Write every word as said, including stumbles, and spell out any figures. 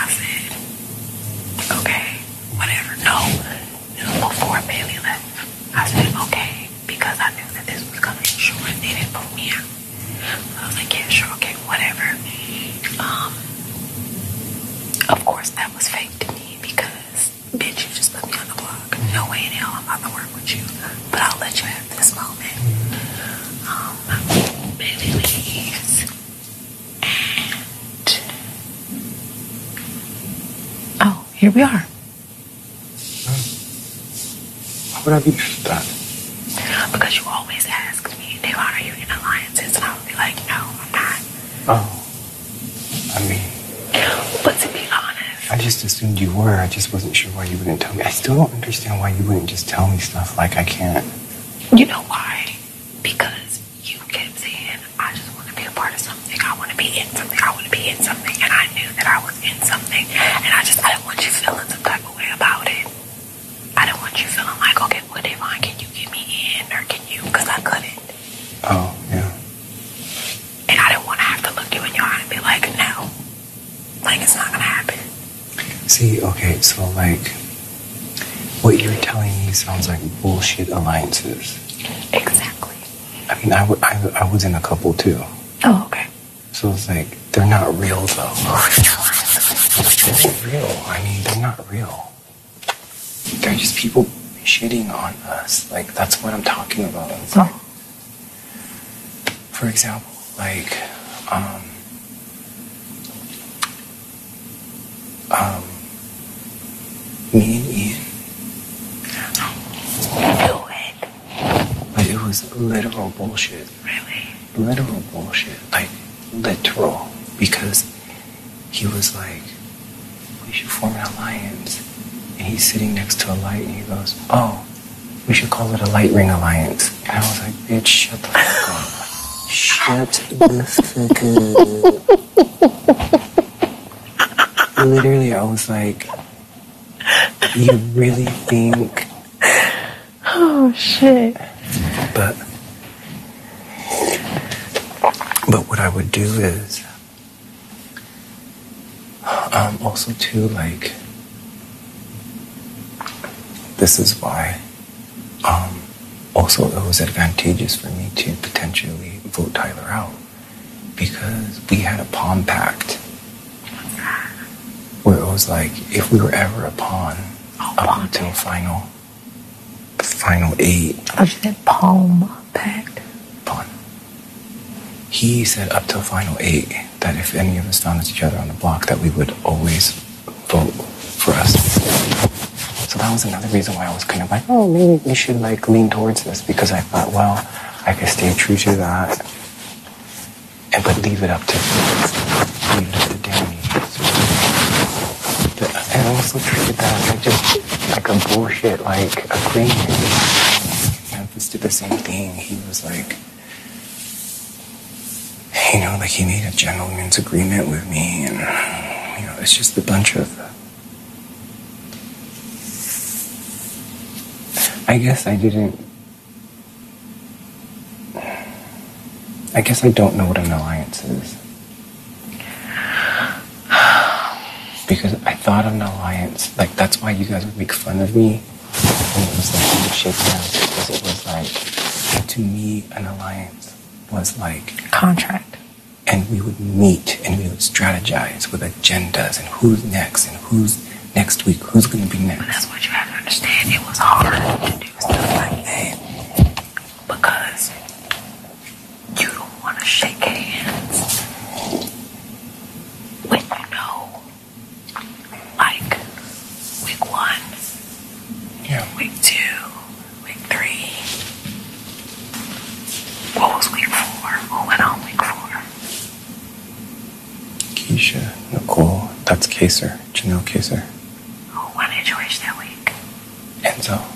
I said, okay, whatever. No, it was before Bailey left. I said, okay, because I knew that this was going to be short. They didn't put me out. So I was like, yeah, sure, okay, whatever. Um, of course, that was fake to me because, bitch, you just put me on the block. No way in hell I'm about to work with you. But I'll let you have this moment. Um, Bailey leaves. And... oh, here we are. Why would I be mad at that? Because you always ask me, Devon, are you in alliances? And I would be like, no, I'm not. Oh. I mean... but to be honest... I just assumed you were. I just wasn't sure why you wouldn't tell me. I still don't understand why you wouldn't just tell me stuff like I can't. You know why? Because you kept saying, I just want to be a part of something. I want to be in something. I want to be in something. And I knew that I was in something. And I just, I didn't want you feeling some type of way about it. I didn't want you feeling like, okay, well, Devon, can you get me in? Or can you? Because I couldn't. Oh, yeah. And I didn't want to have to look you in your eye and be like, no. Like, it's not going to happen. See, okay, so, like, what you're telling me sounds like bullshit alliances. Exactly. I mean, I, w- I, I was in a couple, too. Oh, okay. So it's like, they're not real, though. They're real. I mean, they're not real. They're just people shitting on us. Like, that's what I'm talking about. It's like, for example, like, um, um, me and Ian. Do it. But it was literal bullshit. Really? Literal bullshit. Like, literal. Because he was like, we should form an alliance. And he's sitting next to a light and he goes, oh, we should call it a light ring alliance. And I was like, bitch, shut the fuck up. Shut the fuck up. Literally, I was like, you really think... oh, shit. But... But what I would do is... Um, also, too, like... This is why... Um, also, it was advantageous for me to potentially vote Tyler out. Because we had a pawn pact. Where it was like, if we were ever a pawn, oh, up pawn until pact. final, final eight. Oh, you said palm pact? Pawn. He said up till final eight, that if any of us found each other on the block, that we would always vote for us. So that was another reason why I was kind of like, oh, maybe we should like lean towards this, because I thought, well, I could stay true to that, and but leave it up to leave it up to Danny. And I also treated that like just like a bullshit like agreement. Memphis did the same thing. He was like, you know, like he made a gentleman's agreement with me, and you know, it's just a bunch of. I guess I didn't. I guess I don't know what an alliance is. Because I thought an alliance, like that's why you guys would make fun of me when it was like we would shake hands, because it was like, to me, an alliance was like contract. And we would meet and we would strategize with agendas and who's next and who's next week, who's going to be next. But that's what you have to understand. It was hard to do stuff like that because you don't want to shake hands when you know, like week one, yeah, week two, week three. What was week four? What went on week four? Keisha, Nicole, that's Kaser, Janelle Kaser. Oh, when did you reach that week? Enzo.